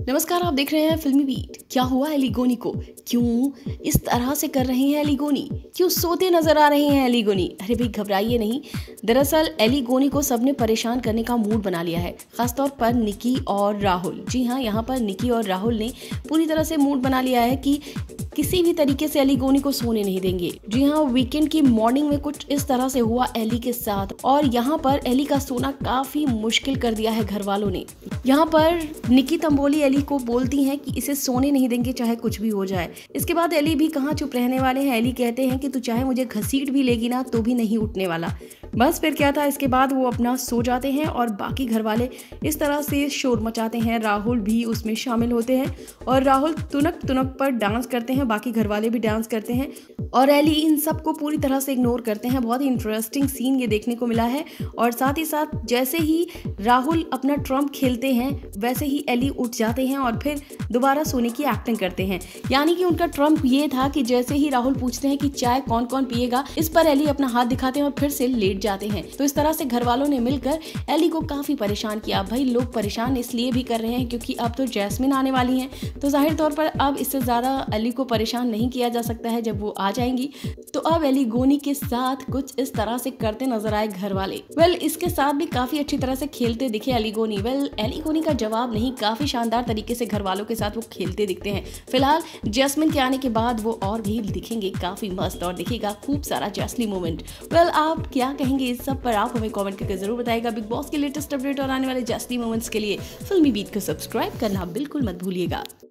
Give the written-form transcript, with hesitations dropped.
नमस्कार, आप देख रहे हैं फिल्मी बीट। क्या हुआ एलिगोनी को? क्यों इस तरह से कर रहे हैं एलिगोनी? क्यों सोते नजर आ रहे हैं एलिगोनी? अरे भाई घबराइए नहीं। दरअसल एलिगोनी को सबने परेशान करने का मूड बना लिया है, खासतौर पर निकी और राहुल। जी हाँ, यहाँ पर निकी और राहुल ने पूरी तरह से मूड बना लिया है कि किसी भी तरीके से एलिगोनी को सोने नहीं देंगे। जी हाँ, वीकेंड की मॉर्निंग में कुछ इस तरह से हुआ एली के साथ, और यहाँ पर एली का सोना काफी मुश्किल कर दिया है घर वालों ने। यहाँ पर निकी तंबोली एली को बोलती हैं कि इसे सोने नहीं देंगे चाहे कुछ भी हो जाए। इसके बाद एली भी कहाँ चुप रहने वाले हैं। एली कहते हैं कि तू चाहे मुझे घसीट भी लेगी ना तो भी नहीं उठने वाला। बस फिर क्या था, इसके बाद वो अपना सो जाते हैं और बाकी घर वाले इस तरह से शोर मचाते हैं। राहुल भी उसमें शामिल होते हैं और राहुल तुनक तुनक पर डांस करते हैं, बाकी घर वाले भी डांस करते हैं और एली इन सबको पूरी तरह से इग्नोर करते हैं। बहुत ही इंटरेस्टिंग सीन ये देखने को मिला है। और साथ ही साथ जैसे ही राहुल अपना ट्रम्प खेलते हैं वैसे ही एली उठ जाते हैं और फिर दोबारा सोने की एक्टिंग करते हैं। यानी कि उनका ट्रम्प ये था कि जैसे ही राहुल पूछते हैं कि चाय कौन कौन पिएगा, इस पर एली अपना हाथ दिखाते हैं और फिर से लेट जाते हैं। तो इस तरह से घर वालों ने मिलकर एली को काफी परेशान किया। भाई लोग परेशान इसलिए भी कर रहे हैं क्योंकि अब तो जैस्मिन आने वाली हैं, तो जाहिर तौर पर अब इससे ज्यादा एली को परेशान नहीं किया जा सकता है। जब वो आ जाएंगी तो अब एलिगोनी के साथ कुछ इस तरह से करते नजर आए घर वाले। इसके साथ भी काफी अच्छी तरह से खेलते दिखे एलिगोनी। एलिगोनी का जवाब नहीं, काफी शानदार तरीके से घर वालों के साथ वो खेलते दिखते हैं। फिलहाल जैस्मिन के आने के बाद वो और भी दिखेंगे काफी मस्त और दिखेगा खूब सारा जैस्ली मोमेंट। आप क्या कहेंगे इस सब पर? आप हमें कमेंट करके जरूर बताइएगा। बिग बॉस के लेटेस्ट अपडेट और आने वाले जैस्ली मोमेंट्स के लिए फिल्मी बीट को सब्सक्राइब करना बिल्कुल मत भूलिएगा।